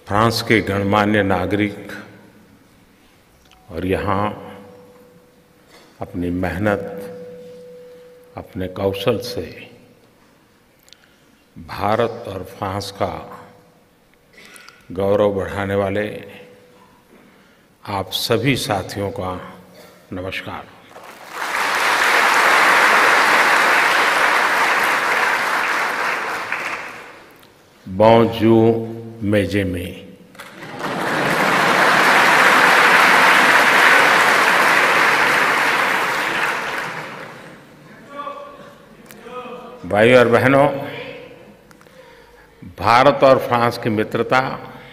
France के गणमान्य नागरिक और यहाँ अपनी मेहनत, अपने कौशल से भारत और फ्रांस का गौरव बढ़ाने वाले आप सभी साथियों का नमस्कार। Bonjour, mes amis। भाइयों और बहनों, भारत और फ्रांस की मित्रता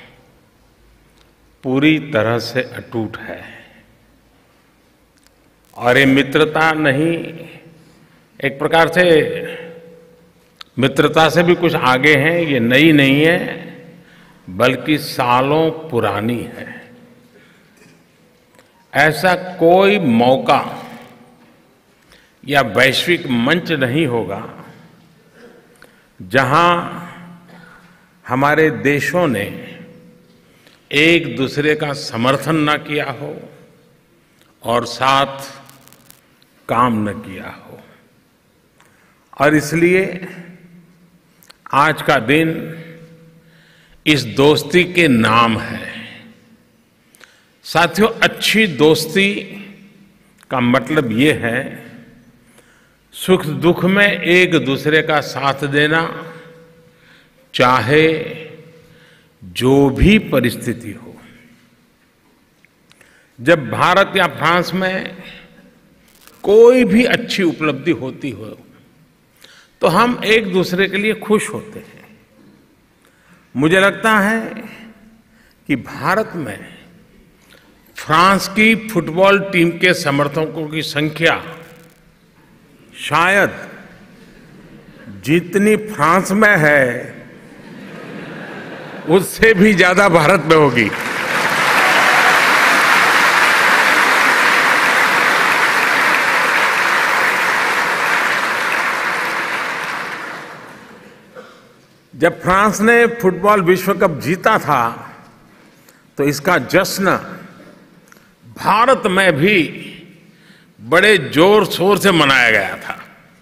पूरी तरह से अटूट है और ये मित्रता नहीं, एक प्रकार से मित्रता से भी कुछ आगे है। ये नई नहीं है बल्कि सालों पुरानी है। ऐसा कोई मौका या वैश्विक मंच नहीं होगा जहां हमारे देशों ने एक दूसरे का समर्थन न किया हो और साथ काम न किया हो। और इसलिए आज का दिन इस दोस्ती के नाम है। साथियों, अच्छी दोस्ती का मतलब ये है सुख दुख में एक दूसरे का साथ देना, चाहे जो भी परिस्थिति हो। जब भारत या फ्रांस में कोई भी अच्छी उपलब्धि होती हो तो हम एक दूसरे के लिए खुश होते हैं। मुझे लगता है कि भारत में फ्रांस की फुटबॉल टीम के समर्थकों की संख्या शायद जितनी फ्रांस में है उससे भी ज्यादा भारत में होगी। जब फ्रांस ने फुटबॉल विश्व कप जीता था तो इसका जश्न भारत में भी बड़े जोर शोर से मनाया गया था।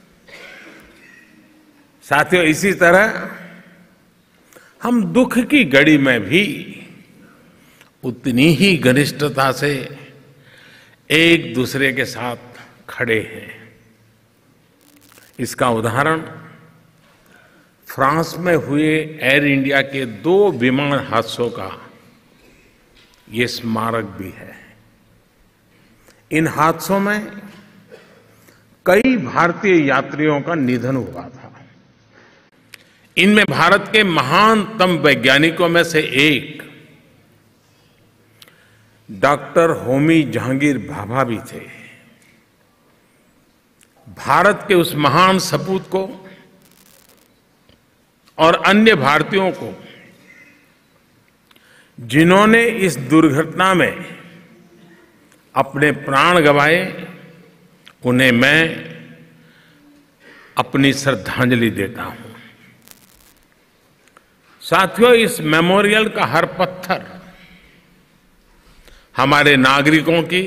साथियों, इसी तरह हम दुख की घड़ी में भी उतनी ही घनिष्ठता से एक दूसरे के साथ खड़े हैं। इसका उदाहरण फ्रांस में हुए एयर इंडिया के 2 विमान हादसों का ये स्मारक भी है। इन हादसों में कई भारतीय यात्रियों का निधन हुआ था। इनमें भारत के महानतम वैज्ञानिकों में से एक डॉक्टर होमी जहांगीर भाभा भी थे। भारत के उस महान सपूत को और अन्य भारतीयों को जिन्होंने इस दुर्घटना में अपने प्राण गंवाए, उन्हें मैं अपनी श्रद्धांजलि देता हूं। साथियों, इस मेमोरियल का हर पत्थर हमारे नागरिकों की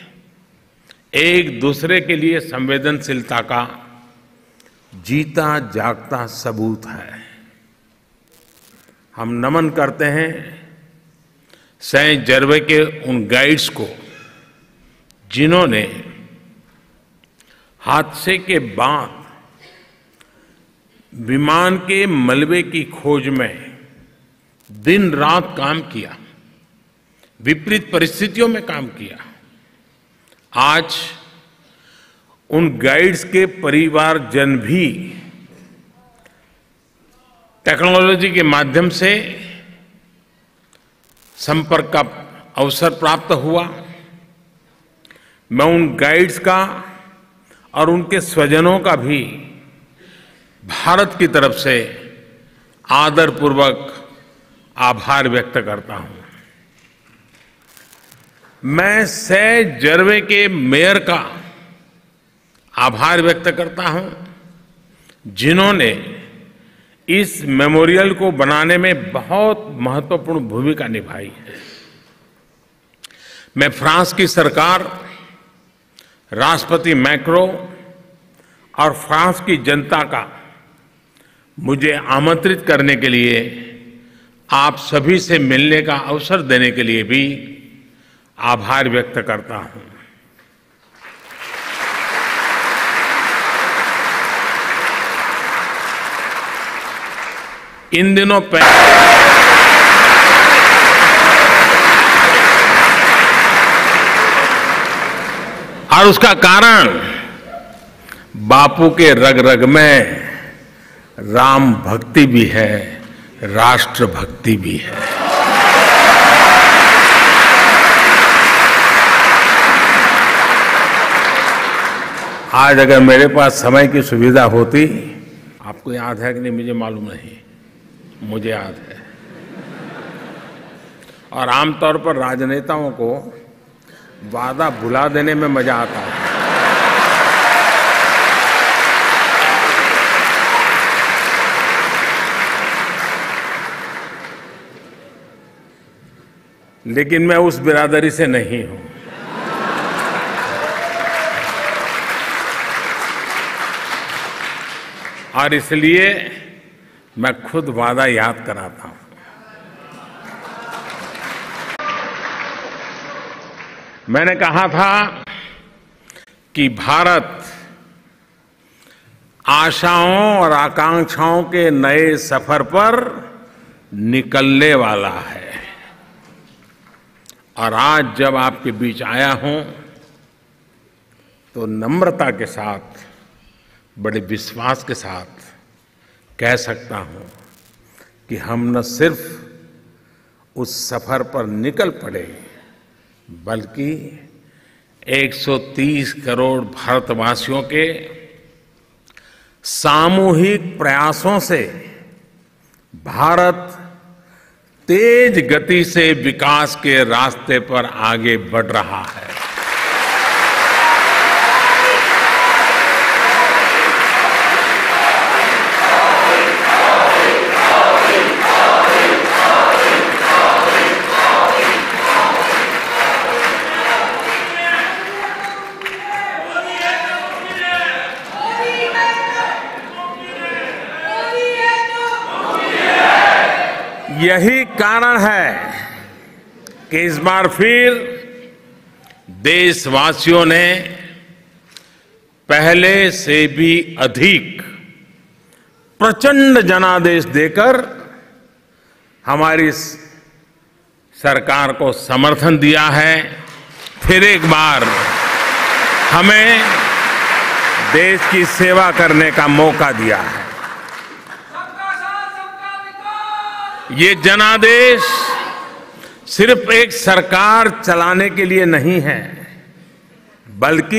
एक दूसरे के लिए संवेदनशीलता का जीता जागता सबूत है। हम नमन करते हैं सेंट जर्वे के उन गाइड्स को जिन्होंने हादसे के बाद विमान के मलबे की खोज में दिन रात काम किया, विपरीत परिस्थितियों में काम किया। आज उन गाइड्स के परिवारजन भी टेक्नोलॉजी के माध्यम से संपर्क का अवसर प्राप्त हुआ। मैं उन गाइड्स का और उनके स्वजनों का भी भारत की तरफ से आदरपूर्वक आभार व्यक्त करता हूं। मैं सेंट जर्वे के मेयर का आभार व्यक्त करता हूं जिन्होंने इस मेमोरियल को बनाने में बहुत महत्वपूर्ण भूमिका निभाई है। मैं फ्रांस की सरकार, राष्ट्रपति मैक्रो और फ्रांस की जनता का मुझे आमंत्रित करने के लिए, आप सभी से मिलने का अवसर देने के लिए भी आभार व्यक्त करता हूं। इन दिनों और उसका कारण बापू के रग रग में राम भक्ति भी है, राष्ट्र भक्ति भी है। आज अगर मेरे पास समय की सुविधा होती, आपको याद है कि नहीं मुझे मालूम नहीं, मुझे याद है। और आमतौर पर राजनेताओं को वादा भुला देने में मजा आता है। लेकिन मैं उस बिरादरी से नहीं हूं। और इसलिए मैं खुद वादा याद कराता हूं। मैंने कहा था कि भारत आशाओं और आकांक्षाओं के नए सफर पर निकलने वाला है। और आज जब आपके बीच आया हूं तो नम्रता के साथ, बड़े विश्वास के साथ कह सकता हूं कि हम न सिर्फ उस सफर पर निकल पड़े, बल्कि 130 करोड़ भारतवासियों के सामूहिक प्रयासों से भारत तेज गति से विकास के रास्ते पर आगे बढ़ रहा है। यही कारण है कि इस बार फिर देशवासियों ने पहले से भी अधिक प्रचंड जनादेश देकर हमारी सरकार को समर्थन दिया है। फिर एक बार हमें देश की सेवा करने का मौका दिया है। ये जनादेश सिर्फ एक सरकार चलाने के लिए नहीं है, बल्कि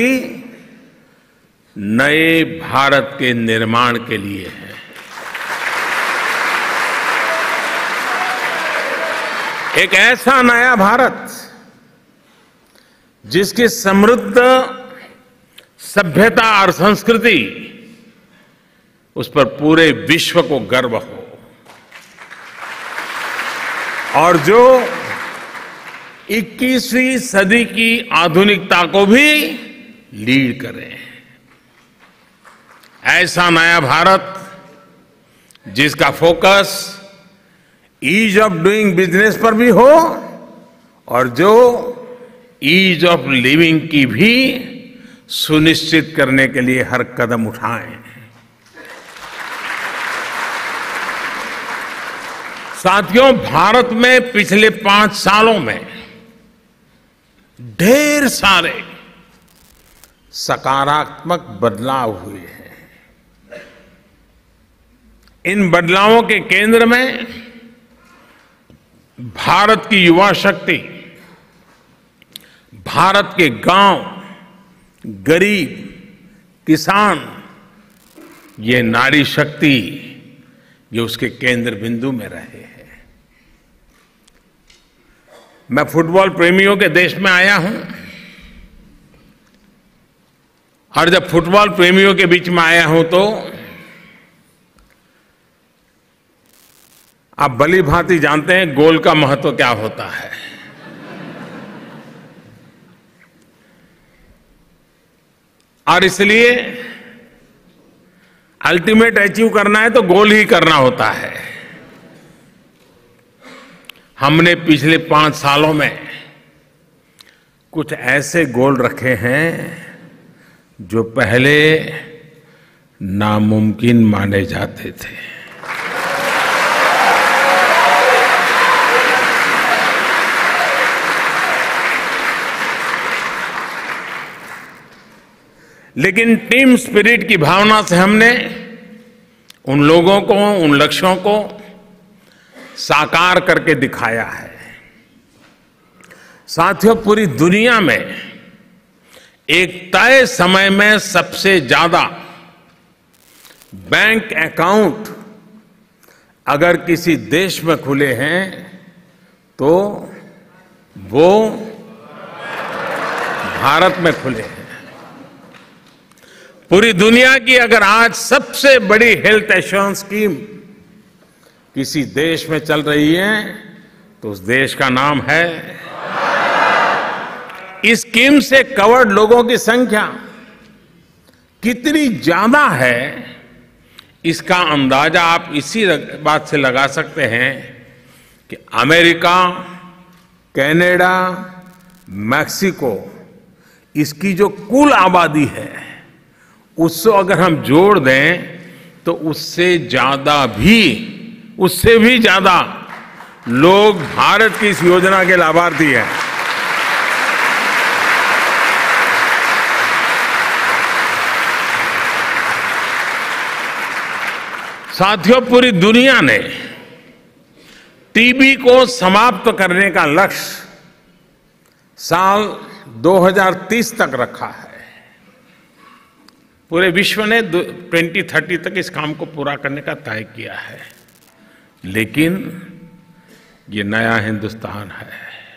नए भारत के निर्माण के लिए है। एक ऐसा नया भारत जिसकी समृद्ध सभ्यता और संस्कृति, उस पर पूरे विश्व को गर्व हो, और जो 21वीं सदी की आधुनिकता को भी लीड करें। ऐसा नया भारत जिसका focus ease of doing business पर भी हो और जो ईज ऑफ लिविंग की भी सुनिश्चित करने के लिए हर कदम उठाएं। साथियों, भारत में पिछले 5 सालों में ढेर सारे सकारात्मक बदलाव हुए हैं। इन बदलावों के केंद्र में भारत की युवा शक्ति, भारत के गांव, गरीब, किसान, ये नारी शक्ति, ये उसके केंद्र बिंदु में रहे हैं। मैं फुटबॉल प्रेमियों के देश में आया हूं, और जब फुटबॉल प्रेमियों के बीच में आया हूं तो आप भली भांति जानते हैं गोल का महत्व क्या होता है। और इसलिए अल्टीमेट अचीव करना है तो गोल ही करना होता है। हमने पिछले 5 सालों में कुछ ऐसे गोल रखे हैं जो पहले नामुमकिन माने जाते थे। लेकिन टीम स्पिरिट की भावना से हमने उन लोगों को, उन लक्ष्यों को साकार करके दिखाया है। साथियों, पूरी दुनिया में एक तय समय में सबसे ज्यादा बैंक अकाउंट अगर किसी देश में खुले हैं तो वो भारत में खुले हैं। पूरी दुनिया की अगर आज सबसे बड़ी हेल्थ एश्योरेंस स्कीम किसी देश में चल रही है तो उस देश का नाम है। इस स्कीम से कवर्ड लोगों की संख्या कितनी ज्यादा है, इसका अंदाजा आप इसी बात से लगा सकते हैं कि अमेरिका, कनाडा, मैक्सिको, इसकी जो कुल आबादी है उससे अगर हम जोड़ दें तो उससे भी ज्यादा लोग भारत की इस योजना के लाभार्थी हैं। साथियों, पूरी दुनिया ने टीबी को समाप्त करने का लक्ष्य साल 2030 तक रखा है। पूरे विश्व ने 2030 तक इस काम को पूरा करने का तय किया है। लेकिन ये नया हिंदुस्तान है।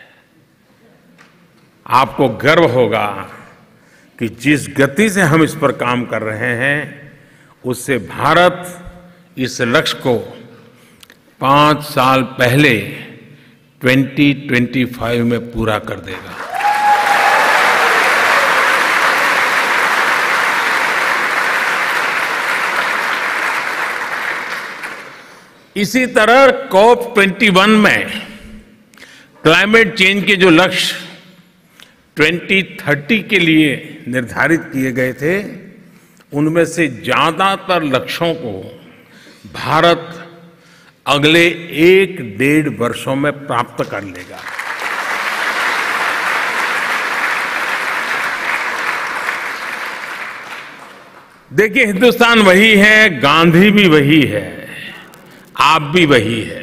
आपको गर्व होगा कि जिस गति से हम इस पर काम कर रहे हैं उससे भारत इस लक्ष्य को 5 साल पहले 2025 में पूरा कर देगा। इसी तरह COP21 में क्लाइमेट चेंज के जो लक्ष्य 2030 के लिए निर्धारित किए गए थे, उनमें से ज्यादातर लक्ष्यों को भारत अगले 1-1.5 वर्षों में प्राप्त कर लेगा। देखिए, हिंदुस्तान वही है, गांधी भी वही है, आप भी वही है।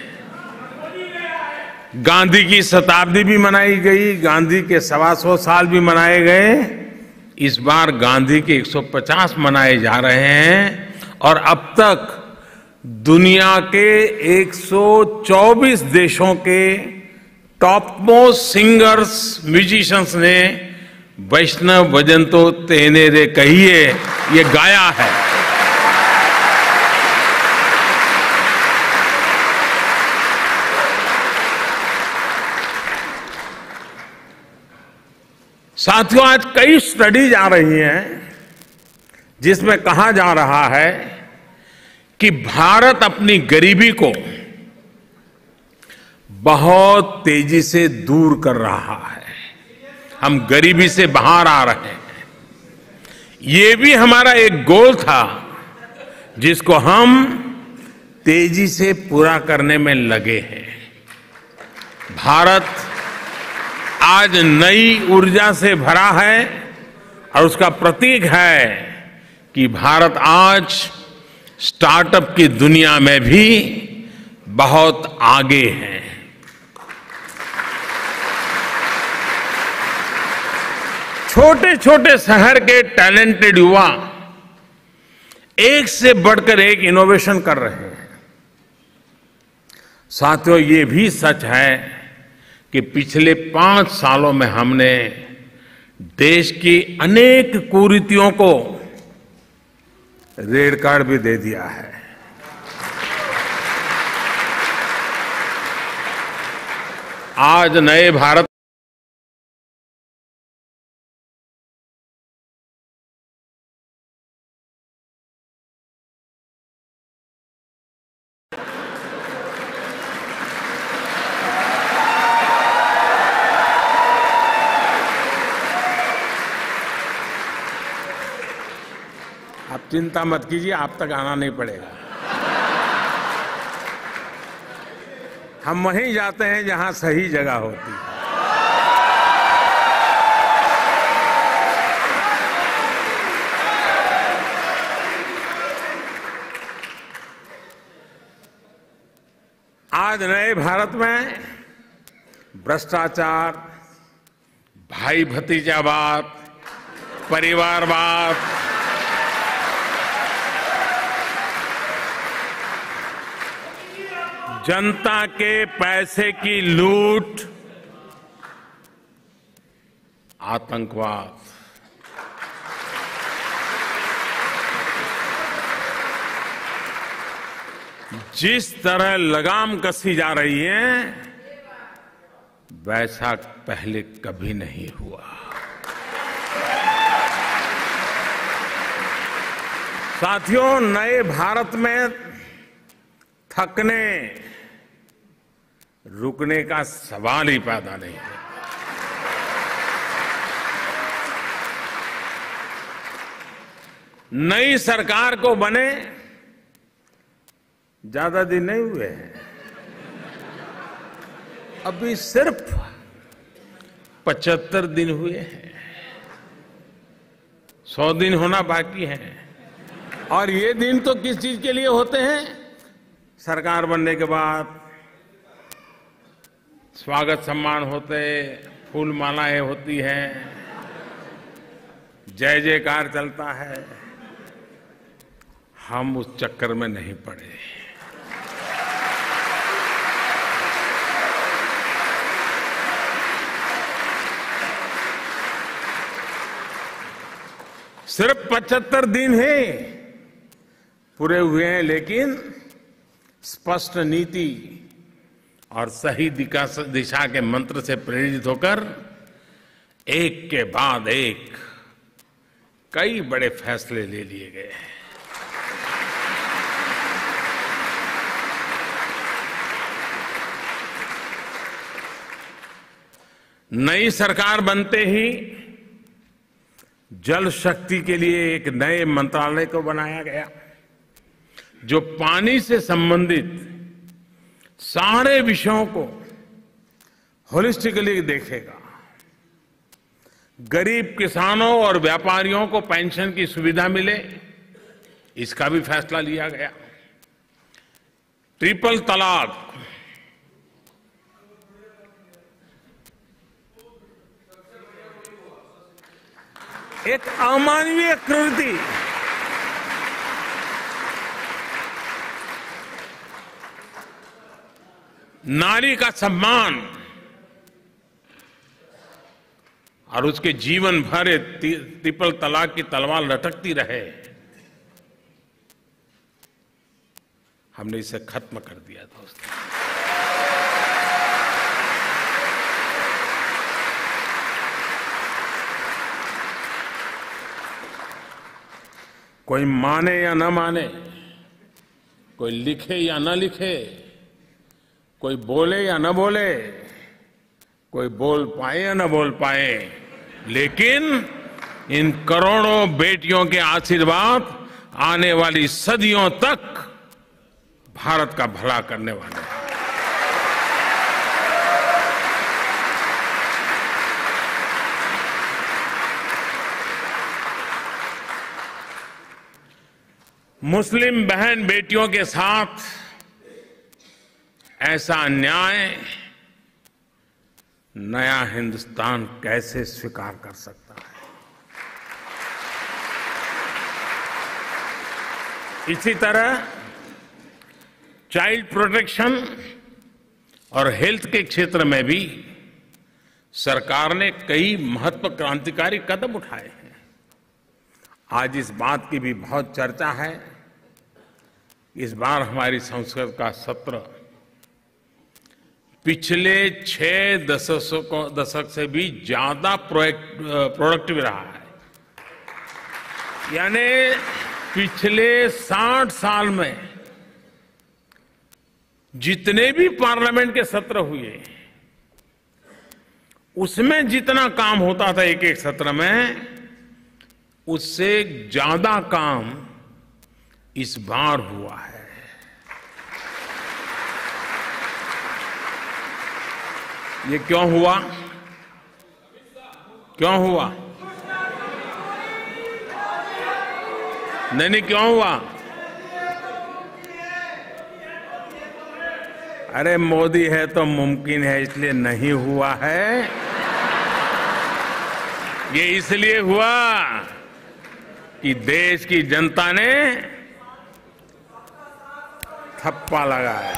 गांधी की शताब्दी भी मनाई गई, गांधी के 125 साल भी मनाए गए। इस बार गांधी के 150 मनाए जा रहे हैं और अब तक दुनिया के 124 देशों के टॉप मोस्ट सिंगर्स, म्यूजिशियंस ने वैष्णव भजन तो तेने रे कहिए ये गाया है। साथियों, आज कई स्टडीज आ रही हैं जिसमें कहा जा रहा है कि भारत अपनी गरीबी को बहुत तेजी से दूर कर रहा है। हम गरीबी से बाहर आ रहे हैं। ये भी हमारा एक गोल था जिसको हम तेजी से पूरा करने में लगे हैं। भारत आज नई ऊर्जा से भरा है और उसका प्रतीक है कि भारत आज स्टार्टअप की दुनिया में भी बहुत आगे है। छोटे छोटे शहर के टैलेंटेड युवा एक से बढ़कर एक इनोवेशन कर रहे हैं। साथियों, ये भी सच है कि पिछले 5 सालों में हमने देश की अनेक कुरीतियों को रेड कार्ड भी दे दिया है। आज नए भारत आप चिंता मत कीजिए, आप तक आना नहीं पड़ेगा। हम वहीं जाते हैं जहां सही जगह होती है। आज नए भारत में भ्रष्टाचार, भाई भतीजावाद, परिवारवाद, जनता के पैसे की लूट, आतंकवाद, जिस तरह लगाम कसी जा रही है वैसा पहले कभी नहीं हुआ। साथियों, नए भारत में थकने रुकने का सवाल ही पैदा नहीं है। नई सरकार को बने ज्यादा दिन नहीं हुए हैं, अभी सिर्फ 75 दिन हुए हैं, 100 दिन होना बाकी है। और ये दिन तो किस चीज के लिए होते हैं? सरकार बनने के बाद स्वागत सम्मान होते, फूल मालाएं होती हैं, जय जयकार चलता है। हम उस चक्कर में नहीं पड़े। सिर्फ 75 दिन ही पूरे हुए हैं, लेकिन स्पष्ट नीति और सही दिशा के मंत्र से प्रेरित होकर एक के बाद एक कई बड़े फैसले ले लिए गए हैं। नई सरकार बनते ही जल शक्ति के लिए एक नए मंत्रालय को बनाया गया, जो पानी से संबंधित सारे विषयों को होलिस्टिकली देखेगा। गरीब किसानों और व्यापारियों को पेंशन की सुविधा मिले, इसका भी फैसला लिया गया। ट्रिपल तलाक, एक अमानवीय कृति, नारी का सम्मान और उसके जीवन भर ट्रिपल तलाक की तलवार लटकती रहे, हमने इसे खत्म कर दिया दोस्तों। कोई माने या न माने, कोई लिखे या न लिखे, कोई बोले या न बोले, कोई बोल पाए या न बोल पाए, लेकिन इन करोड़ों बेटियों के आशीर्वाद आने वाली सदियों तक भारत का भला करने वाले हैं। मुस्लिम बहन बेटियों के साथ ऐसा अन्याय नया हिंदुस्तान कैसे स्वीकार कर सकता है? इसी तरह चाइल्ड प्रोटेक्शन और हेल्थ के क्षेत्र में भी सरकार ने कई महत्व क्रांतिकारी कदम उठाए हैं। आज इस बात की भी बहुत चर्चा है, इस बार हमारी संसद का सत्र पिछले 6 दशक से भी ज्यादा प्रोडक्टिव रहा है। यानी पिछले 60 साल में जितने भी पार्लियामेंट के सत्र हुए, उसमें जितना काम होता था एक एक सत्र में, उससे ज्यादा काम इस बार हुआ है। ये क्यों हुआ? क्यों हुआ? नहीं, क्यों हुआ? अरे मोदी है तो मुमकिन है, इसलिए नहीं हुआ है। ये इसलिए हुआ कि देश की जनता ने थप्पा लगाया।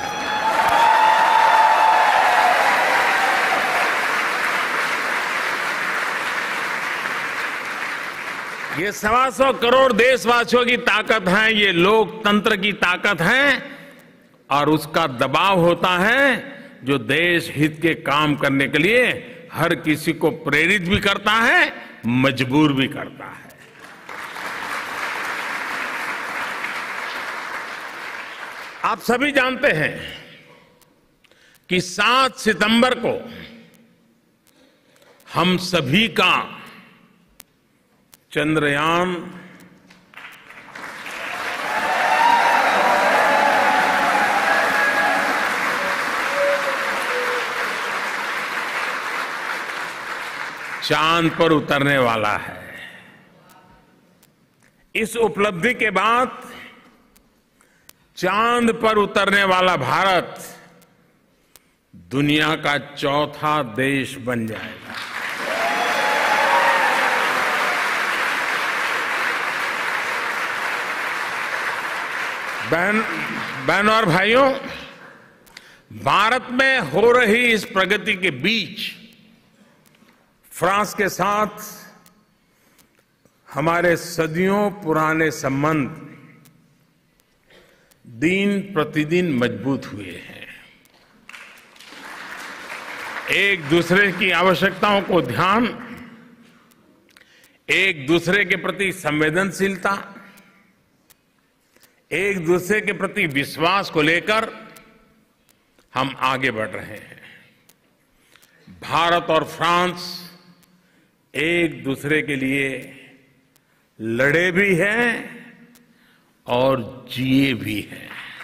ये 125 करोड़ देशवासियों की ताकत है, ये लोकतंत्र की ताकत है, और उसका दबाव होता है जो देश हित के काम करने के लिए हर किसी को प्रेरित भी करता है, मजबूर भी करता है। आप सभी जानते हैं कि 7 सितंबर को हम सभी का चंद्रयान चांद पर उतरने वाला है। इस उपलब्धि के बाद चांद पर उतरने वाला भारत दुनिया का चौथा देश बन जाएगा। बहनों और भाइयों, भारत में हो रही इस प्रगति के बीच फ्रांस के साथ हमारे सदियों पुराने संबंध दिन प्रतिदिन मजबूत हुए हैं। एक दूसरे की आवश्यकताओं को ध्यान, एक दूसरे के प्रति संवेदनशीलता, एक दूसरे के प्रति विश्वास को लेकर हम आगे बढ़ रहे हैं। भारत और फ्रांस एक दूसरे के लिए लड़े भी हैं और जिए भी हैं।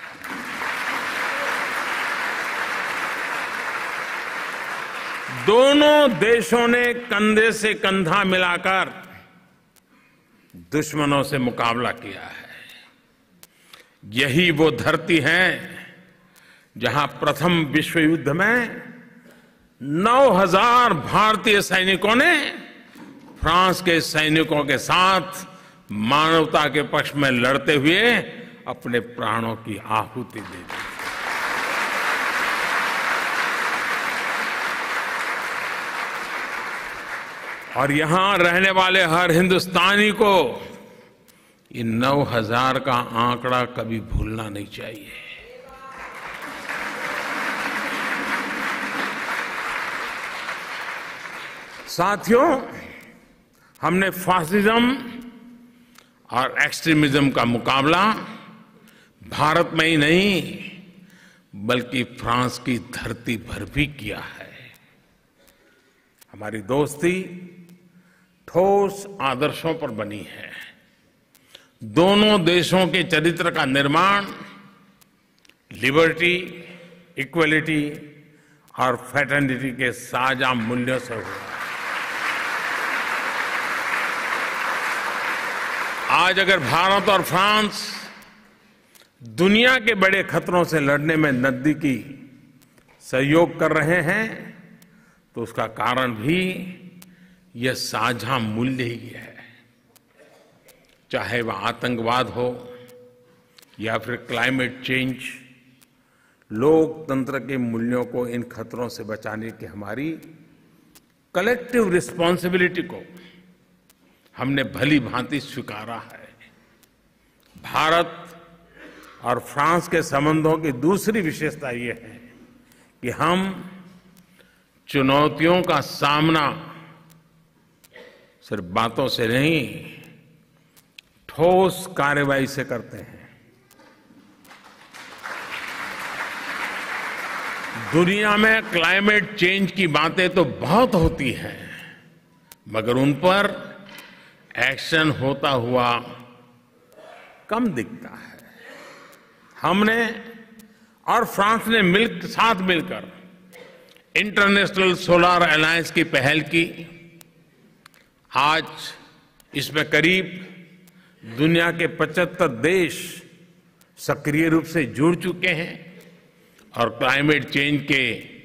दोनों देशों ने कंधे से कंधा मिलाकर दुश्मनों से मुकाबला किया है। यही वो धरती है जहां प्रथम विश्व युद्ध में 9,000 भारतीय सैनिकों ने फ्रांस के सैनिकों के साथ मानवता के पक्ष में लड़ते हुए अपने प्राणों की आहुति दे दी। और यहां रहने वाले हर हिंदुस्तानी को इन 9,000 का आंकड़ा कभी भूलना नहीं चाहिए। साथियों, हमने फासिज्म और एक्सट्रीमिज्म का मुकाबला भारत में ही नहीं बल्कि फ्रांस की धरती पर भी किया है। हमारी दोस्ती ठोस आदर्शों पर बनी है। दोनों देशों के चरित्र का निर्माण लिबर्टी, इक्वलिटी और फ्रैटर्निटी के साझा मूल्यों से हुआ। आज अगर भारत और फ्रांस दुनिया के बड़े खतरों से लड़ने में नजदीकी सहयोग कर रहे हैं तो उसका कारण भी यह साझा मूल्य ही है। चाहे वह आतंकवाद हो या फिर क्लाइमेट चेंज, लोकतंत्र के मूल्यों को इन खतरों से बचाने की हमारी कलेक्टिव रिस्पॉन्सिबिलिटी को हमने भली भांति स्वीकारा है। भारत और फ्रांस के संबंधों की दूसरी विशेषता ये है कि हम चुनौतियों का सामना सिर्फ बातों से नहीं, ठोस कार्रवाई से करते हैं। दुनिया में क्लाइमेट चेंज की बातें तो बहुत होती हैं, मगर उन पर एक्शन होता हुआ कम दिखता है। हमने और फ्रांस ने साथ मिलकर इंटरनेशनल सोलर अलायंस की पहल की। आज इसमें करीब दुनिया के 75 देश सक्रिय रूप से जुड़ चुके हैं और क्लाइमेट चेंज के,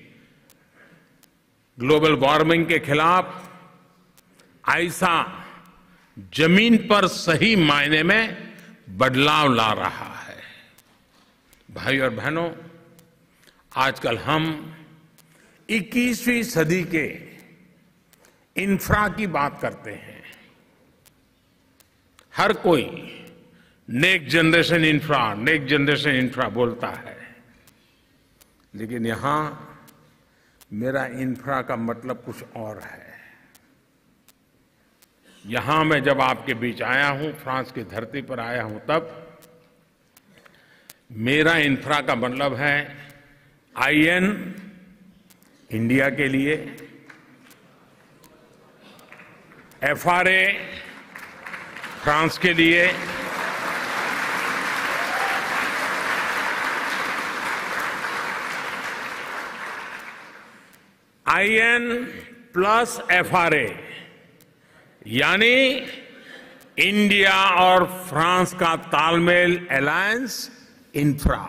ग्लोबल वार्मिंग के खिलाफ ऐसा जमीन पर सही मायने में बदलाव ला रहा है। भाई और बहनों, आजकल हम 21वीं सदी के इंफ्रा की बात करते हैं। हर कोई नेक्स्ट जनरेशन इंफ्रा बोलता है, लेकिन यहां मेरा इंफ्रा का मतलब कुछ और है। यहां मैं जब आपके बीच आया हूं, फ्रांस की धरती पर आया हूं, तब मेरा इंफ्रा का मतलब है आईएन इंडिया के लिए, एफआरए फ्रांस के लिए, आईएन प्लस एफआरए यानी इंडिया और फ्रांस का तालमेल, अलायंस, इंफ्रा।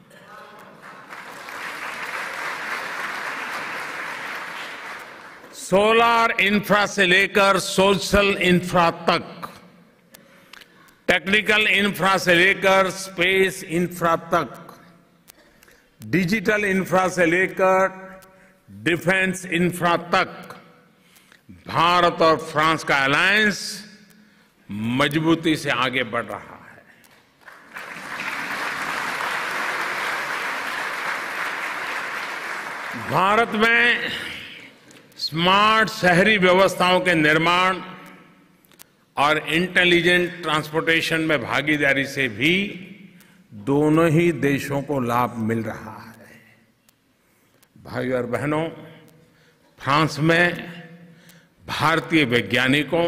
सोलर इंफ्रा से लेकर सोशल इंफ्रा तक, टेक्निकल इंफ्रा से लेकर स्पेस इंफ्रा तक, डिजिटल इंफ्रा से लेकर डिफेंस इंफ्रा तक, भारत और फ्रांस का अलायंस मजबूती से आगे बढ़ रहा है। भारत में स्मार्ट शहरी व्यवस्थाओं के निर्माण और इंटेलिजेंट ट्रांसपोर्टेशन में भागीदारी से भी दोनों ही देशों को लाभ मिल रहा है। भाइयों और बहनों, फ्रांस में भारतीय वैज्ञानिकों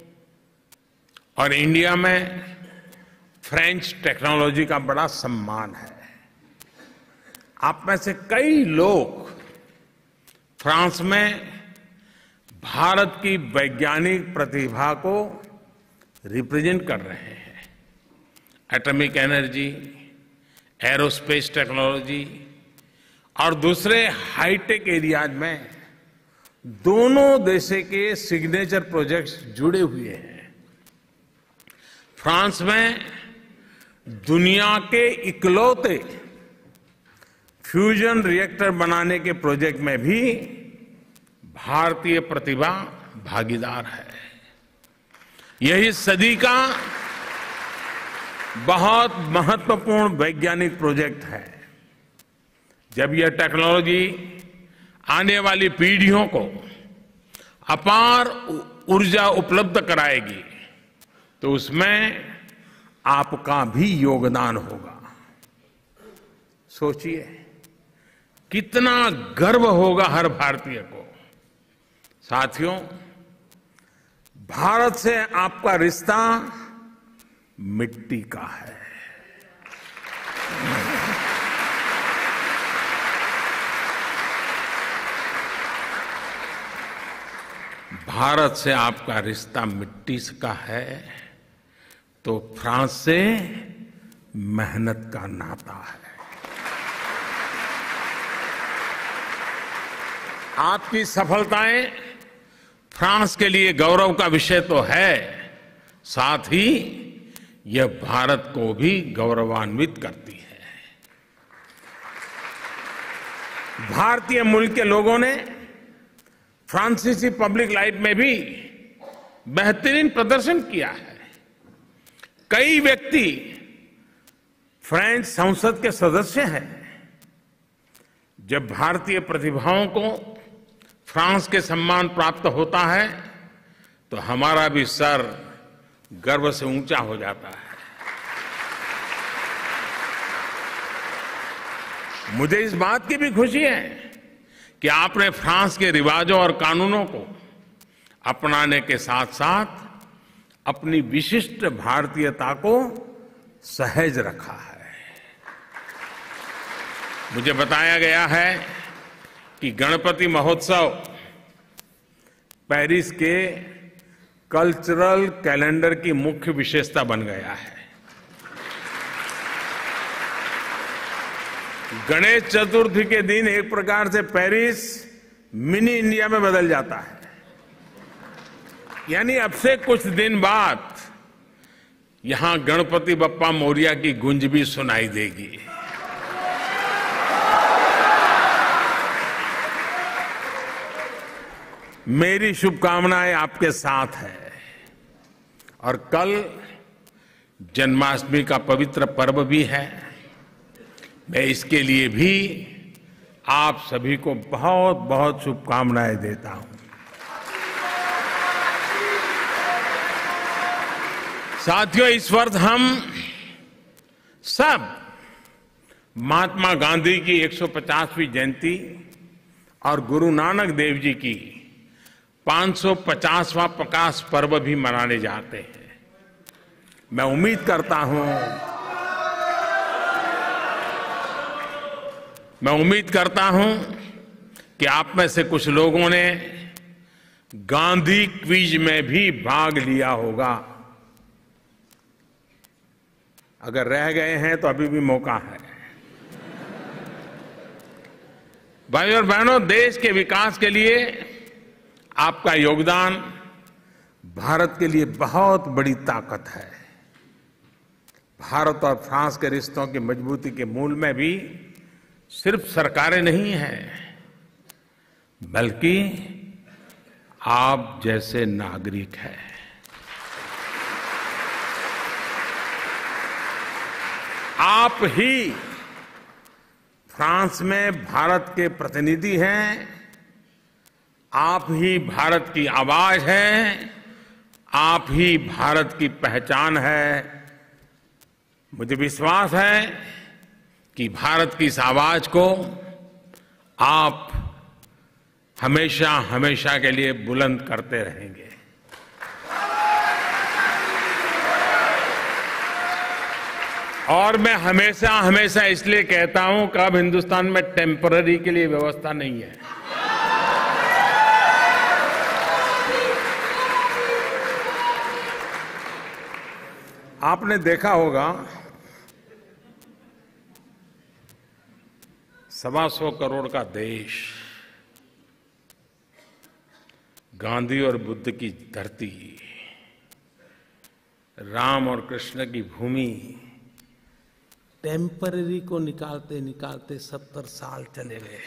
और इंडिया में फ्रेंच टेक्नोलॉजी का बड़ा सम्मान है। आप में से कई लोग फ्रांस में भारत की वैज्ञानिक प्रतिभा को रिप्रेजेंट कर रहे हैं। एटॉमिक एनर्जी, एरोस्पेस टेक्नोलॉजी और दूसरे हाईटेक एरियाज में दोनों देशों के सिग्नेचर प्रोजेक्ट्स जुड़े हुए हैं। फ्रांस में दुनिया के इकलौते फ्यूजन रिएक्टर बनाने के प्रोजेक्ट में भी भारतीय प्रतिभा भागीदार है। यही सदी का बहुत महत्वपूर्ण वैज्ञानिक प्रोजेक्ट है। जब यह टेक्नोलॉजी आने वाली पीढ़ियों को अपार ऊर्जा उपलब्ध कराएगी, तो उसमें आपका भी योगदान होगा। सोचिए, कितना गर्व होगा हर भारतीय को। साथियों, भारत से आपका रिश्ता मिट्टी का है। भारत से आपका रिश्ता मिट्टी का है, तो फ्रांस से मेहनत का नाता है। आपकी सफलताएं फ्रांस के लिए गौरव का विषय तो है, साथ ही यह भारत को भी गौरवान्वित करती है। भारतीय मूल के लोगों ने फ्रांसीसी पब्लिक लाइफ में भी बेहतरीन प्रदर्शन किया है। कई व्यक्ति फ्रेंच संसद के सदस्य हैं। जब भारतीय प्रतिभाओं को फ्रांस के सम्मान प्राप्त होता है तो हमारा भी सर गर्व से ऊंचा हो जाता है। मुझे इस बात की भी खुशी है कि आपने फ्रांस के रिवाजों और कानूनों को अपनाने के साथ साथ अपनी विशिष्ट भारतीयता को सहज रखा है। मुझे बताया गया है कि गणपति महोत्सव पेरिस के कल्चरल कैलेंडर की मुख्य विशेषता बन गया है। गणेश चतुर्थी के दिन एक प्रकार से पेरिस मिनी इंडिया में बदल जाता है। यानी अब से कुछ दिन बाद यहां गणपति बप्पा मोरिया की गूंज भी सुनाई देगी। मेरी शुभकामनाएं आपके साथ है। और कल जन्माष्टमी का पवित्र पर्व भी है। मैं इसके लिए भी आप सभी को बहुत बहुत शुभकामनाएं देता हूं। साथियों, इस वर्ष हम सब महात्मा गांधी की 150वीं जयंती और गुरु नानक देव जी की 550वां प्रकाश पर्व भी मनाने जाते हैं। मैं उम्मीद करता हूं कि आप में से कुछ लोगों ने गांधी क्विज में भी भाग लिया होगा। अगर रह गए हैं तो अभी भी मौका है। भाइयों और बहनों, देश के विकास के लिए आपका योगदान भारत के लिए बहुत बड़ी ताकत है। भारत और फ्रांस के रिश्तों की मजबूती के मूल में भी सिर्फ सरकारें नहीं हैं, बल्कि आप जैसे नागरिक हैं। आप ही फ्रांस में भारत के प्रतिनिधि हैं। आप ही भारत की आवाज है। आप ही भारत की पहचान है। मुझे विश्वास है कि भारत की इस आवाज को आप हमेशा हमेशा के लिए बुलंद करते रहेंगे। और मैं हमेशा हमेशा इसलिए कहता हूं कि अब हिंदुस्तान में टेम्पररी के लिए व्यवस्था नहीं है। आपने देखा होगा 125 करोड़ का देश, गांधी और बुद्ध की धरती, राम और कृष्ण की भूमि, टेम्पररी को निकालते निकालते 70 साल चले गए।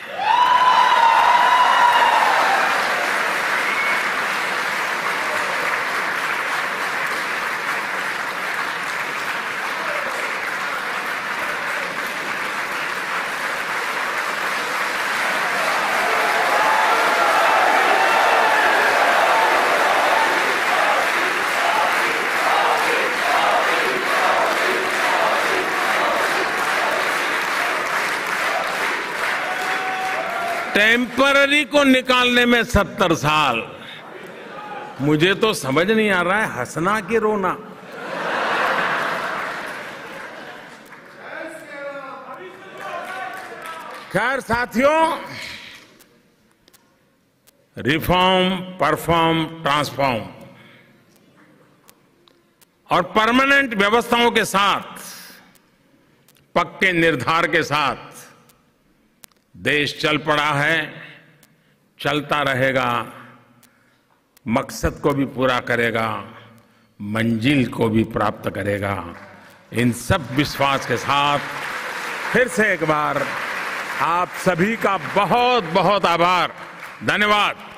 टेम्पररी को निकालने में 70 साल। मुझे तो समझ नहीं आ रहा है हंसना कि रोना। खैर साथियों, रिफॉर्म, परफॉर्म, ट्रांसफॉर्म और परमानेंट व्यवस्थाओं के साथ, पक्के निर्धार के साथ देश चल पड़ा है, चलता रहेगा, मकसद को भी पूरा करेगा, मंजिल को भी प्राप्त करेगा। इन सब विश्वास के साथ फिर से एक बार आप सभी का बहुत बहुत आभार, धन्यवाद।